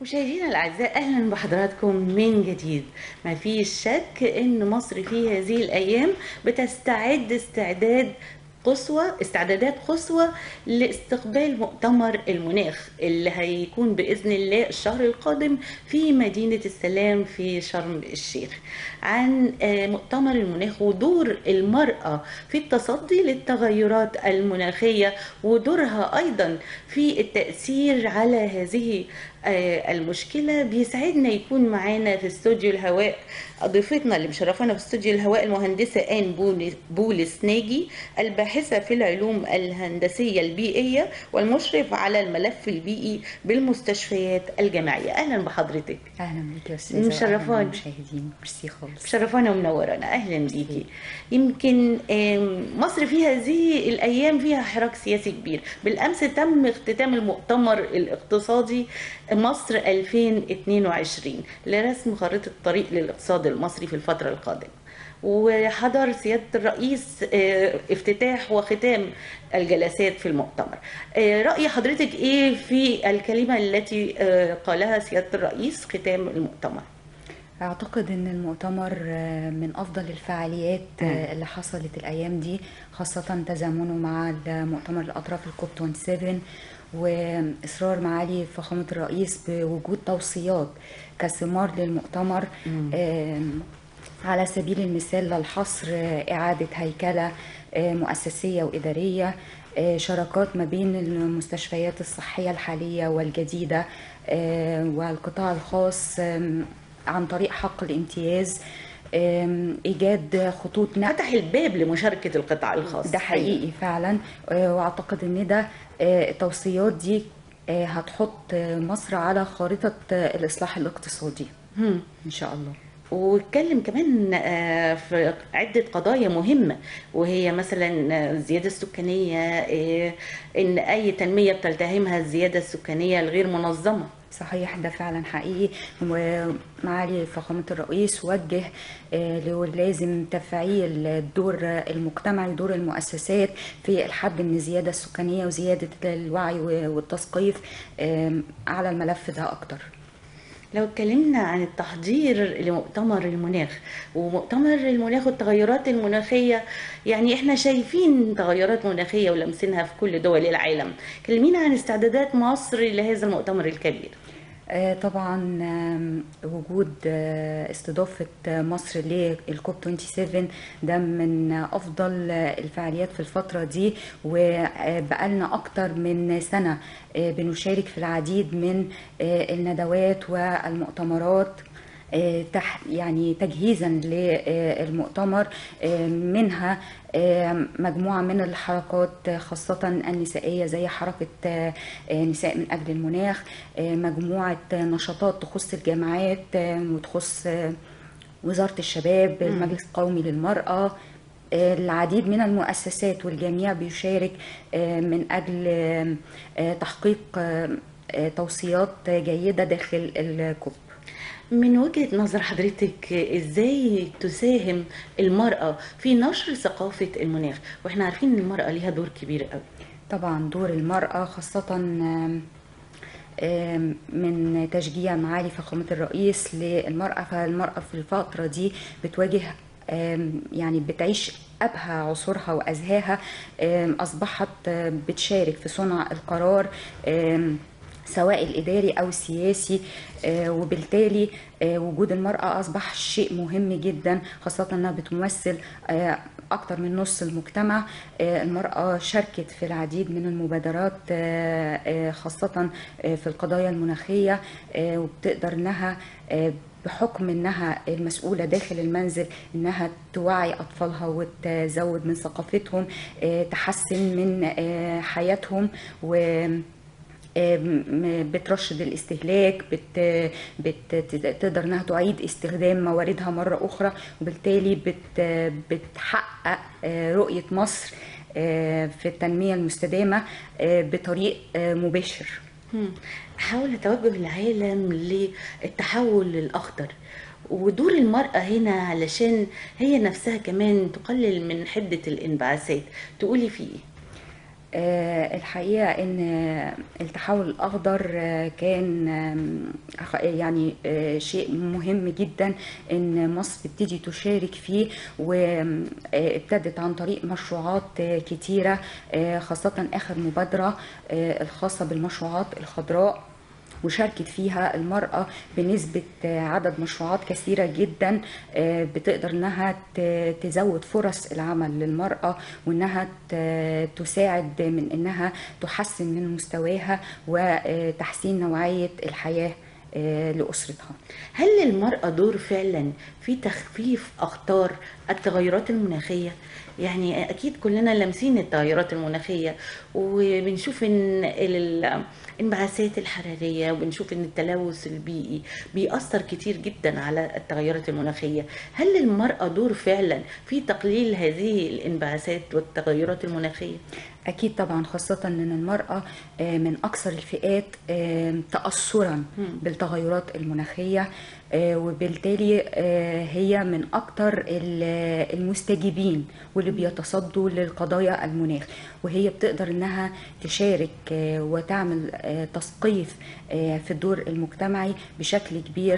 مشاهدينا الأعزاء، أهلا بحضراتكم من جديد. ما فيش شك أن مصر في هذه الأيام بتستعد استعدادات قصوى لاستقبال مؤتمر المناخ اللي هيكون بإذن الله الشهر القادم في مدينة السلام في شرم الشيخ. عن مؤتمر المناخ ودور المرأة في التصدي للتغيرات المناخية ودورها أيضا في التأثير على هذه المشكلة. بيسعدنا يكون معانا في استوديو الهواء ضيفتنا اللي مشرفانا في استوديو الهواء المهندسة بولس ناجي، الباحثة في العلوم الهندسية البيئية والمشرف على الملف البيئي بالمستشفيات الجامعية. أهلا بحضرتك. اهلا بيكي يا استاذه، مشرفانا المشاهدين، ميرسي خالص. مشرفانا ومنورانا، اهلا بيكي. يمكن مصر في هذه الايام فيها حراك سياسي كبير. بالامس تم اختتام المؤتمر الاقتصادي مصر 2022 لرسم خريطة طريق للاقتصاد المصري في الفترة القادمة، وحضر سيادة الرئيس افتتاح وختام الجلسات في المؤتمر. رأي حضرتك ايه في الكلمة التي قالها سيادة الرئيس ختام المؤتمر؟ اعتقد ان المؤتمر من افضل الفعاليات اللي حصلت الايام دي، خاصه تزامنه مع مؤتمر الاطراف الكوب 27 واصرار معالي فخامه الرئيس بوجود توصيات كثمار للمؤتمر. على سبيل المثال للحصر اعاده هيكله مؤسسيه واداريه، شراكات ما بين المستشفيات الصحيه الحاليه والجديده والقطاع الخاص عن طريق حق الامتياز، ايجاد خطوط نقل. فتح الباب لمشاركه القطاع الخاص. ده حقيقي فعلا، واعتقد ان ده التوصيات دي هتحط مصر على خارطه الاصلاح الاقتصادي ان شاء الله. واتكلم كمان في عدة قضايا مهمة، وهي مثلا الزيادة السكانية، ان اي تنمية بتلتهمها الزيادة السكانية الغير منظمة. صحيح، ده فعلا حقيقي. ومعالي فخامة الرئيس وجه لازم تفعيل الدور المجتمعي، دور المؤسسات في الحد من الزيادة السكانية وزيادة الوعي والتثقيف على الملف ده أكتر. لو اتكلمنا عن التحضير لمؤتمر المناخ ومؤتمر المناخ والتغيرات المناخية، يعني احنا شايفين تغيرات مناخية ولمسينها في كل دول العالم. كلمينا عن استعدادات مصر لهذا المؤتمر الكبير. طبعا وجود استضافة مصر للكوب 27 ده من أفضل الفعاليات في الفترة دي، وبقالنا أكتر من سنة بنشارك في العديد من الندوات والمؤتمرات يعني تجهيزا للمؤتمر، منها مجموعة من الحركات خاصة النسائية زي حركة نساء من أجل المناخ، مجموعة نشاطات تخص الجامعات وتخص وزارة الشباب، المجلس القومي للمرأة، العديد من المؤسسات والجميع بيشارك من أجل تحقيق توصيات جيدة داخل الكوب. من وجهة نظر حضرتك ازاي تساهم المرأة في نشر ثقافة المناخ، واحنا عارفين ان المرأة ليها دور كبير قوي؟ طبعا دور المرأة خاصة من تشجيع معالي فخامة الرئيس للمرأة، فالمرأة في الفترة دي بتواجه يعني بتعيش أبهى عصورها وأزهاها، أصبحت بتشارك في صنع القرار سواء الإداري أو السياسي، وبالتالي وجود المرأة أصبح شيء مهم جدا، خاصة أنها بتمثل أكثر من نص المجتمع. المرأة شاركت في العديد من المبادرات خاصة في القضايا المناخية، وبتقدر أنها بحكم أنها المسؤولة داخل المنزل أنها توعي أطفالها وتزود من ثقافتهم، تحسن من حياتهم، و بترشد الاستهلاك، بتقدر انها تعيد استخدام مواردها مرة اخرى، وبالتالي بتحقق رؤية مصر في التنمية المستدامة بطريق مباشر. حول توجه العالم للتحول للأخضر ودور المرأة هنا علشان هي نفسها كمان تقلل من حدة الانبعاثات، تقولي فيه ايه؟ الحقيقة إن التحول الأخضر كان يعني شيء مهم جدا إن مصر تبتدي تشارك فيه، وابتدت عن طريق مشروعات كتيرة، خاصة آخر مبادرة الخاصة بالمشروعات الخضراء، وشاركت فيها المرأة بنسبة عدد مشروعات كثيرة جدا بتقدر انها تزود فرص العمل للمرأة، وانها تساعد من انها تحسن من مستواها وتحسين نوعية الحياة لأسرتها. هل للمرأة دور فعلا في تخفيف أخطار التغيرات المناخية؟ يعني أكيد كلنا لامسين التغيرات المناخية، وبنشوف إن الانبعاثات الحرارية، وبنشوف إن التلوث البيئي بيأثر كتير جدا على التغيرات المناخية. هل للمرأة دور فعلا في تقليل هذه الانبعاثات والتغيرات المناخية؟ أكيد طبعا، خاصة أن المرأة من أكثر الفئات تأثرا بالتغيرات المناخية، وبالتالي هي من أكثر المستجيبين واللي بيتصدوا للقضايا المناخ، وهي بتقدر أنها تشارك وتعمل تثقيف في الدور المجتمعي بشكل كبير،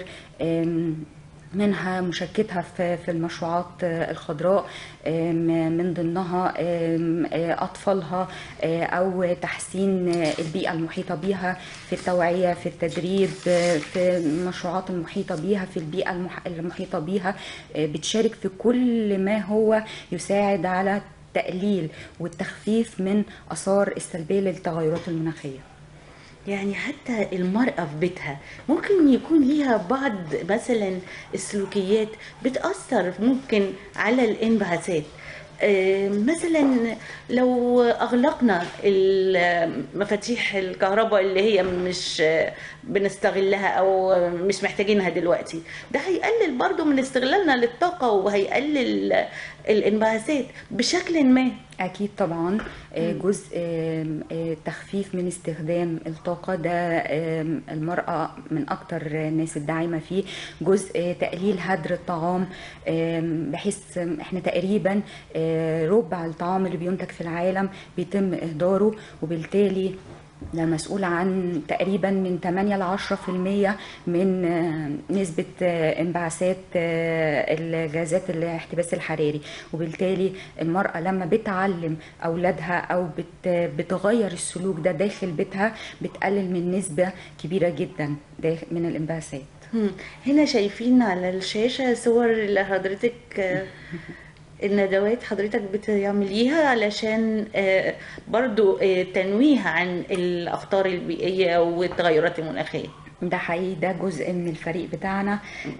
منها مشاركتها في المشروعات الخضراء، من ضمنها أطفالها، أو تحسين البيئة المحيطة بها في التوعية، في التدريب، في المشروعات المحيطة بها، في البيئة المحيطة بها، بتشارك في كل ما هو يساعد على التقليل والتخفيف من آثار السلبية للتغيرات المناخية. يعني حتى المرأة في بيتها ممكن يكون ليها بعض مثلا السلوكيات بتأثر ممكن على الانبعاثات. مثلا لو أغلقنا مفاتيح الكهرباء اللي هي مش بنستغلها أو مش محتاجينها دلوقتي، ده هيقلل برضو من استغلالنا للطاقة، وهيقلل الانبعاثات بشكل ما. أكيد طبعا، جزء تخفيف من استخدام الطاقة ده المرأة من أكتر الناس الداعمة فيه. جزء تقليل هدر الطعام، بحيث احنا تقريبا ربع الطعام اللي بينتج في العالم بيتم إهداره، وبالتالي ده مسؤول عن تقريبا من 8 ل 10% من نسبة انبعاثات الغازات الاحتباس الحراري. وبالتالي المرأة لما بتعلم أولادها أو بتغير السلوك ده داخل بيتها، بتقلل من نسبة كبيرة جدا من الانبعاثات. هنا شايفين على الشاشة صور لحضرتك، الندوات حضرتك بتعمليها علشان برضو تنويه عن الأخطار البيئية والتغيرات المناخية. ده حقيقي، ده جزء من الفريق بتاعنا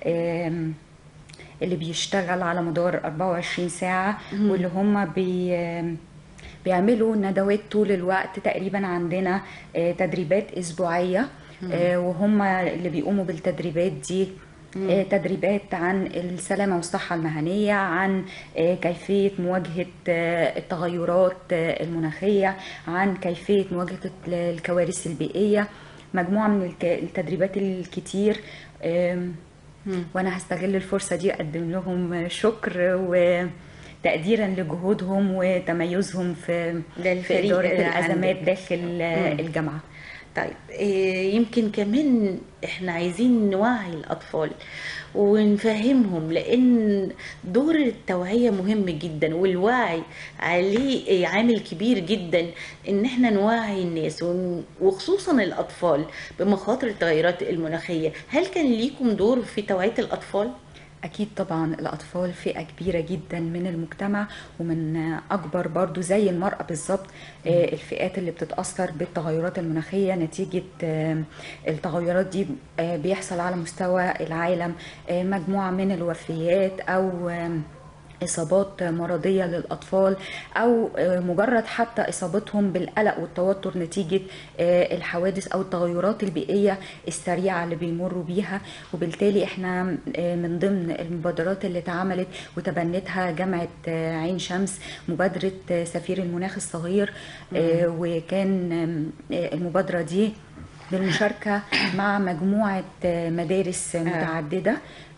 اللي بيشتغل على مدار 24 ساعة، واللي هم بيعملوا ندوات طول الوقت. تقريبا عندنا تدريبات أسبوعية، وهم اللي بيقوموا بالتدريبات دي تدريبات عن السلامة والصحة المهنية، عن كيفية مواجهة التغيرات المناخية، عن كيفية مواجهة الكوارث البيئية، مجموعة من التدريبات الكتير. وأنا هستغل الفرصة دي أقدم لهم شكر وتقديرا لجهودهم وتميزهم في إدارة الأزمات داخل الجامعة. طيب، يمكن كمان احنا عايزين نوعي الأطفال ونفهمهم، لأن دور التوعية مهم جدا، والوعي عليه عامل كبير جدا، ان احنا نوعي الناس وخصوصا الأطفال بمخاطر التغيرات المناخية. هل كان ليكم دور في توعية الأطفال؟ أكيد طبعا، الأطفال فئة كبيرة جدا من المجتمع، ومن أكبر برضو زي المرأة بالظبط الفئات اللي بتتأثر بالتغيرات المناخية. نتيجة التغيرات دي بيحصل على مستوى العالم مجموعة من الوفيات أو إصابات مرضية للأطفال، أو مجرد حتى إصابتهم بالقلق والتوتر نتيجة الحوادث أو التغيرات البيئية السريعة اللي بيمروا بيها. وبالتالي إحنا من ضمن المبادرات اللي اتعملت وتبنتها جامعة عين شمس مبادرة سفير المناخ الصغير، وكان المبادرة دي بالمشاركة مع مجموعة مدارس متعددة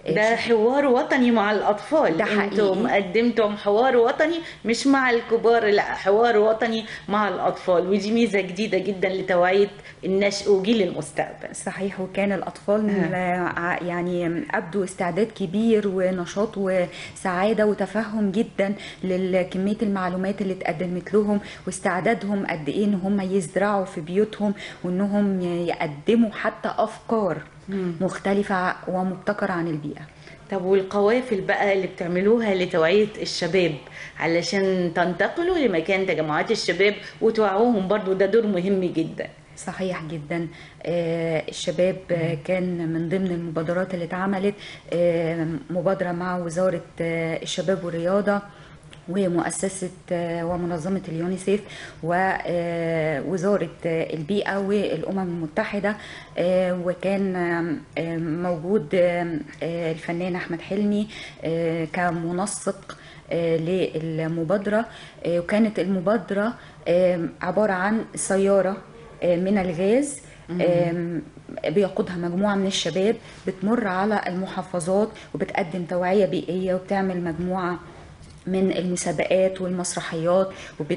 ده حوار وطني مع الأطفال. ده انتم حقيقي. قدمتم حوار وطني مش مع الكبار، لا، حوار وطني مع الأطفال، ودي ميزة جديدة جدا لتوعية النشء وجيل المستقبل. صحيح. وكان الأطفال ها. يعني أبدوا استعداد كبير ونشاط وسعادة وتفهم جدا لكمية المعلومات اللي اتقدمت لهم، واستعدادهم قد إيه إن هم يزرعوا في بيوتهم، وإنهم يقدموا حتى أفكار مختلفة ومبتكرة عن البيئة. طب والقوافل بقى اللي بتعملوها لتوعية الشباب علشان تنتقلوا لمكان تجمعات الشباب وتوعوهم برضو، ده دور مهم جدا. صحيح جدا. الشباب كان من ضمن المبادرات اللي اتعملت مبادرة مع وزارة الشباب والرياضة ومؤسسة ومنظمة اليونيسيف ووزارة البيئة والأمم المتحدة. وكان موجود الفنان أحمد حلمي كمنسق للمبادرة. وكانت المبادرة عبارة عن سيارة من الغاز بيقودها مجموعة من الشباب، بتمر على المحافظات وبتقدم توعية بيئية، وبتعمل مجموعة من المسابقات والمسرحيات،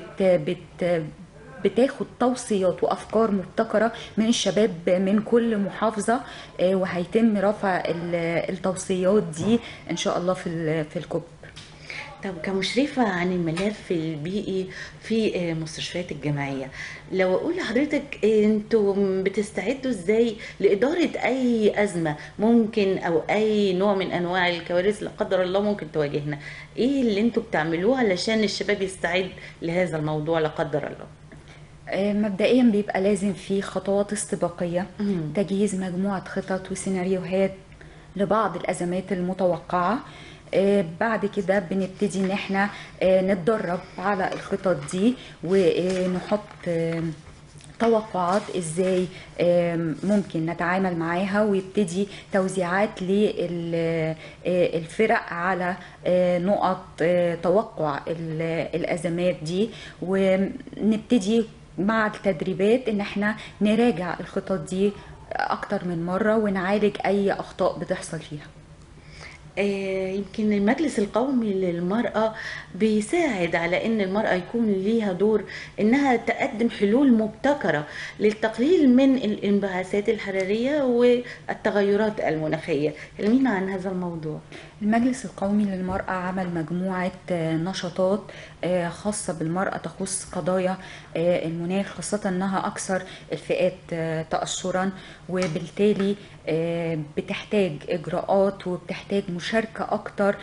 بتاخد توصيات وأفكار مبتكرة من الشباب من كل محافظة. وهيتم رفع التوصيات دي إن شاء الله في الكوب. طب كمشرفة عن الملف البيئي في مستشفيات الجامعية، لو أقول لحضرتك أنتم بتستعدوا إزاي لإدارة أي أزمة ممكن أو أي نوع من أنواع الكوارث لا قدر الله ممكن تواجهنا، إيه اللي أنتم بتعملوه علشان الشباب يستعد لهذا الموضوع لا قدر الله؟ مبدئيا بيبقى لازم في خطوات استباقية، تجهيز مجموعة خطط وسيناريوهات لبعض الأزمات المتوقعة. بعد كده بنبتدي ان احنا نتدرب على الخطط دي، ونحط توقعات ازاي ممكن نتعامل معاها، ويبتدي توزيعات للفرق على نقط توقع الازمات دي، ونبتدي مع التدريبات ان احنا نراجع الخطط دي اكتر من مرة ونعالج اي اخطاء بتحصل فيها. يمكن المجلس القومي للمرأة بيساعد على ان المرأة يكون ليها دور انها تقدم حلول مبتكرة للتقليل من الانبعاثات الحرارية والتغيرات المناخية. كلمينا عن هذا الموضوع. المجلس القومي للمرأة عمل مجموعة نشاطات خاصة بالمرأة تخص قضايا المناخ، خاصة أنها أكثر الفئات تأثرا، وبالتالي بتحتاج إجراءات وبتحتاج مشاركة أكتر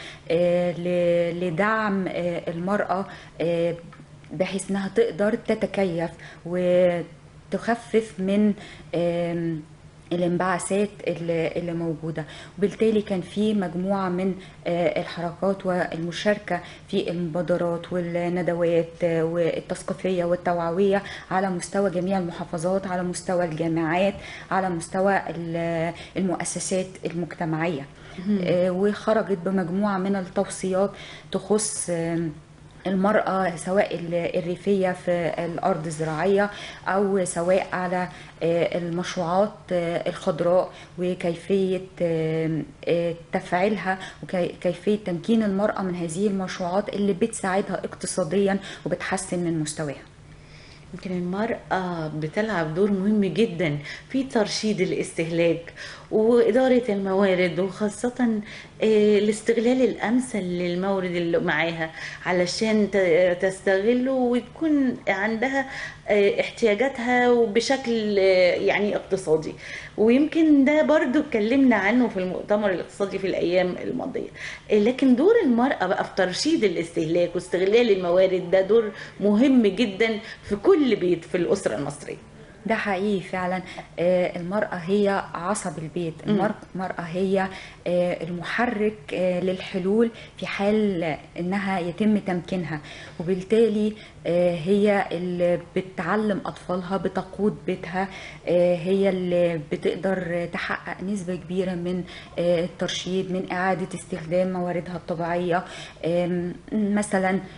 لدعم المرأة بحيث أنها تقدر تتكيف وتخفف من الانبعاثات اللي موجودة. وبالتالي كان في مجموعة من الحركات والمشاركة في المبادرات والندوات والتثقيفية والتوعوية على مستوى جميع المحافظات، على مستوى الجامعات، على مستوى المؤسسات المجتمعية. وخرجت بمجموعة من التوصيات تخص المرأة سواء الريفية في الأرض الزراعية أو سواء على المشروعات الخضراء وكيفية تفعيلها وكيفية تمكين المرأة من هذه المشروعات اللي بتساعدها اقتصاديا وبتحسن من مستواها. يمكن المرأة بتلعب دور مهم جدا في ترشيد الاستهلاك وإدارة الموارد، وخاصة الاستغلال الأمثل للمورد اللي معاها علشان تستغله ويكون عندها احتياجاتها وبشكل يعني اقتصادي. ويمكن ده برضو اتكلمنا عنه في المؤتمر الاقتصادي في الأيام الماضية. لكن دور المرأة بقى في ترشيد الاستهلاك واستغلال الموارد ده دور مهم جدا في كل بيت في الأسرة المصرية. ده حقيقي فعلا. المرأة هي عصب البيت، المرأة هي المحرك للحلول في حال انها يتم تمكينها، وبالتالي هي اللي بتعلم اطفالها، بتقود بيتها، هي اللي بتقدر تحقق نسبة كبيرة من الترشيد، من اعادة استخدام مواردها الطبيعية. مثلا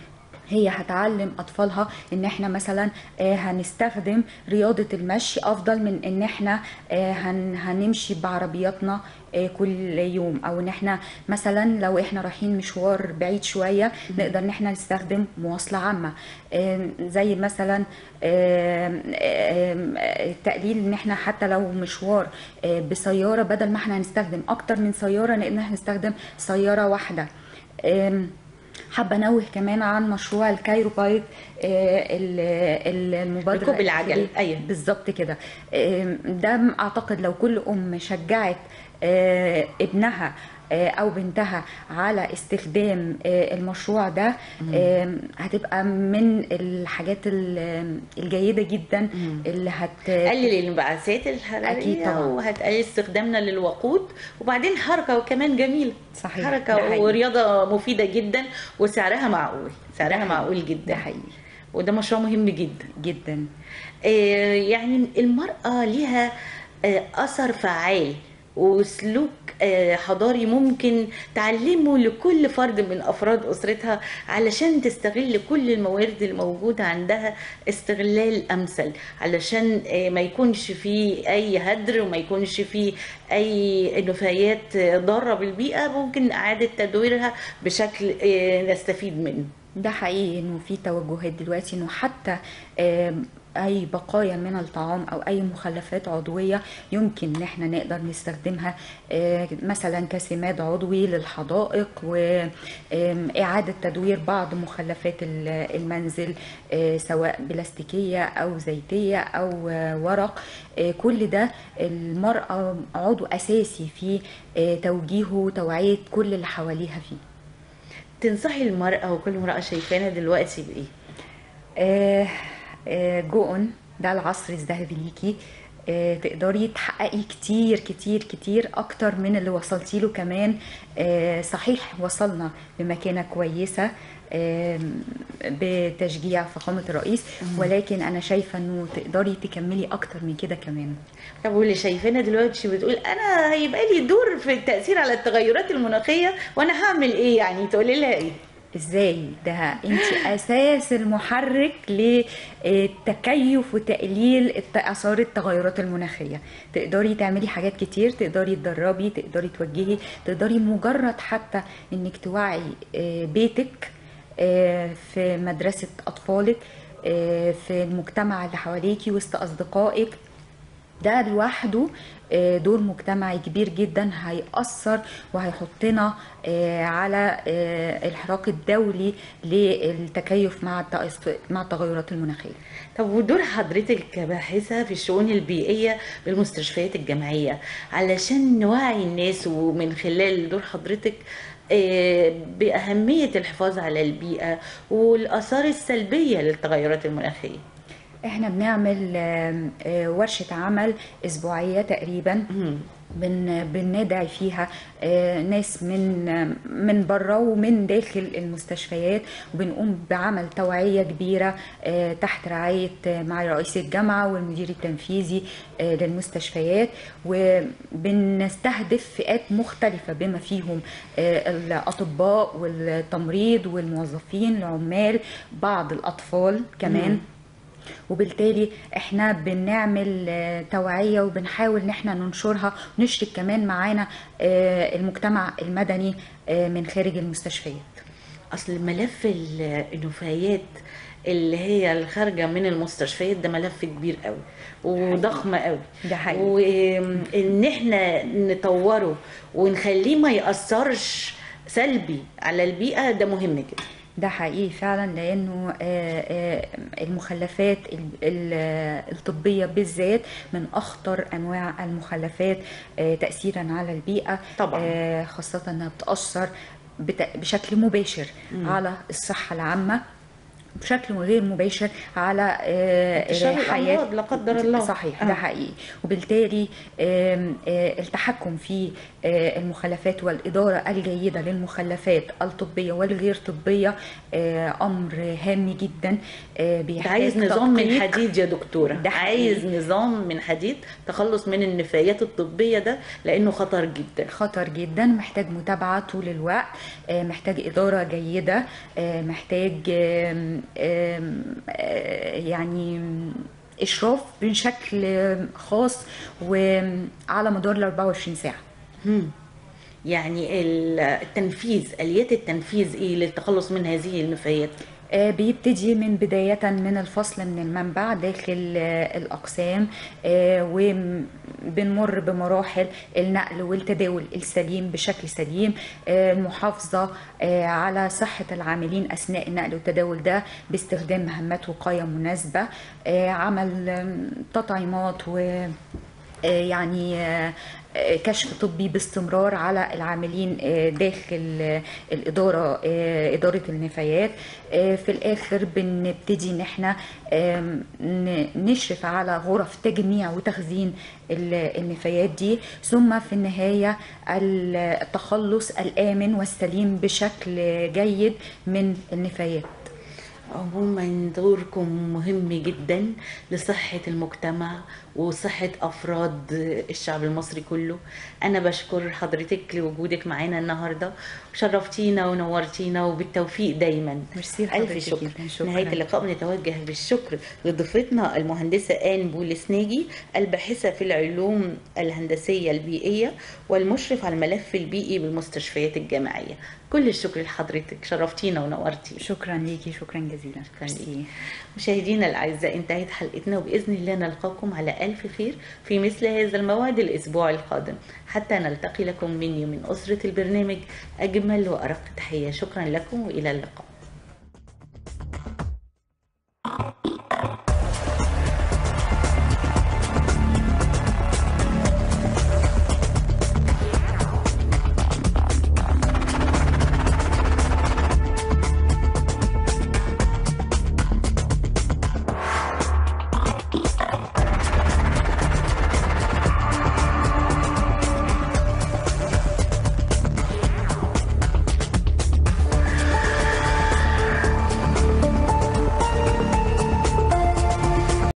هي هتعلم اطفالها ان احنا مثلا هنستخدم رياضة المشي افضل من ان احنا هنمشي بعربياتنا كل يوم، او ان احنا مثلا لو احنا رايحين مشوار بعيد شوية نقدر ان احنا نستخدم مواصلة عامة، زي مثلا تقليل ان احنا حتى لو مشوار بسيارة، بدل ما احنا هنستخدم اكتر من سيارة ان احنا نستخدم سيارة واحدة. حابة انوه كمان عن مشروع الكايرو بايك، المبادرة ركوب العجل. ايوه بالظبط كده. ده اعتقد لو كل ام شجعت ابنها او بنتها على استخدام المشروع ده، هتبقى من الحاجات الجيدة جدا اللي تقلل الانبعاثات الحرارية. اكيد طبعا. وهتقلل استخدامنا للوقود، وبعدين حركة وكمان جميلة. صحيح. حركة ورياضة مفيدة جدا، وسعرها معقول، سعرها معقول ده جدا. حقيقي. وده مشروع مهم جدا جدا. يعني المرأة ليها أثر فعال وسلوك حضاري ممكن تعلمه لكل فرد من أفراد أسرتها، علشان تستغل كل الموارد الموجودة عندها استغلال أمثل، علشان ما يكونش فيه أي هدر، وما يكونش فيه أي نفايات ضارة بالبيئة، ممكن إعادة تدويرها بشكل نستفيد منه. ده حقيقي انه في توجهات دلوقتي انه حتى اي بقايا من الطعام او اي مخلفات عضويه يمكن ان احنا نقدر نستخدمها مثلا كسماد عضوي للحدائق، واعاده تدوير بعض مخلفات المنزل سواء بلاستيكيه او زيتيه او ورق. كل ده المراه عضو اساسي في توجيهه وتوعيه كل اللي حواليها فيه. تنصحي المرأة وكل امرأة شايفانا دلوقتي بإيه؟ جوء ده العصر الذهبي ليكي. تقدري تحققي كتير كتير كتير اكتر من اللي وصلتي له كمان. صحيح وصلنا بمكانة كويسة بتشجيع فخامة الرئيس، ولكن انا شايفة انه تقدري تكملي اكتر من كده كمان. طب واللي شايفانا دلوقتي بتقول انا هيبقى لي دور في التأثير على التغيرات المناخية، وانا هعمل ايه؟ يعني تقولي لها ايه؟ ازاي؟ ده انت اساس المحرك للتكيف وتقليل اثار التغيرات المناخيه. تقدري تعملي حاجات كتير، تقدري تدربي، تقدري توجهي، تقدري مجرد حتى انك توعي بيتك، في مدرسه اطفالك، في المجتمع اللي حواليكي وسط اصدقائك. ده لوحده دور مجتمعي كبير جدا هيأثر وهيحطنا على الحراك الدولي للتكيف مع التغيرات المناخية. طب ودور حضرتك كباحثة في الشؤون البيئية بالمستشفيات الجامعية، علشان نوعي الناس ومن خلال دور حضرتك بأهمية الحفاظ على البيئة والآثار السلبية للتغيرات المناخية؟ احنا بنعمل ورشة عمل اسبوعية تقريبا، بندعي فيها ناس من بره ومن داخل المستشفيات، وبنقوم بعمل توعية كبيرة تحت رعاية معالي رئيس الجامعة والمدير التنفيذي للمستشفيات، وبنستهدف فئات مختلفة بما فيهم الأطباء والتمريض والموظفين العمال، بعض الأطفال كمان. وبالتالي احنا بنعمل توعية وبنحاول ان احنا ننشرها، ونشرك كمان معانا المجتمع المدني من خارج المستشفيات. اصل ملف النفايات اللي هي الخارجة من المستشفيات ده ملف كبير قوي وضخم قوي. ده حقيقي. وان احنا نطوره ونخليه ما يأثرش سلبي على البيئة ده مهم جدا. ده حقيقي فعلا، لانه المخلفات الطبيه بالذات من اخطر انواع المخلفات تاثيرا على البيئه طبعا، خاصه انها بتاثر بشكل مباشر على الصحه العامه بشكل غير مباشر على انتشار حياة. الامراض لا قدر الله. صحيح، ده حقيقي. وبالتالي التحكم في المخلفات والإدارة الجيدة للمخلفات الطبية والغير طبية أمر هام جدا، ده بيحتاج عايز نظام من تدقيق. حديد يا دكتورة، ده حقيقي. عايز نظام من حديد تخلص من النفايات الطبية ده، لأنه خطر جدا. خطر جدا، محتاج متابعة طول الوقت، محتاج إدارة جيدة، محتاج يعني إشراف بشكل خاص وعلى مدار ال 24 ساعة. يعني التنفيذ، آليات التنفيذ إيه للتخلص من هذه النفايات؟ بيبتدي من بداية من الفصل من المنبع داخل الأقسام، وبنمر بمراحل النقل والتداول السليم بشكل سليم، المحافظة على صحة العاملين أثناء النقل والتداول ده باستخدام مهمات وقاية مناسبة، عمل تطعيمات و يعني كشف طبي باستمرار على العاملين داخل الإدارة، إدارة النفايات. في الآخر بنبتدي إن احنا نشرف على غرف تجميع وتخزين النفايات دي، ثم في النهاية التخلص الآمن والسليم بشكل جيد من النفايات. عموما دوركم مهم جدا لصحة المجتمع وصحة أفراد الشعب المصري كله. أنا بشكر حضرتك لوجودك معانا النهاردة، وشرفتينا ونورتينا، وبالتوفيق دايما. ميرسي ألف لحضرتك شكر. جدا. شكرا. نهاية اللقاء بنتوجه بالشكر لضيفتنا المهندسة آن بولسناجي، الباحثة في العلوم الهندسية البيئية والمشرف على الملف البيئي بالمستشفيات الجامعية. كل الشكر لحضرتك، شرفتينا ونورتي. شكرا ليكي، شكرا جزيلا. شكرا ليكي. مشاهدينا الأعزاء، انتهت حلقتنا، وبإذن الله نلقاكم على ألف خير في مثل هذا الموعد الأسبوع القادم، حتى نلتقي لكم مني من أسرة البرنامج أجمل وأرق تحية. شكرا لكم وإلى اللقاء.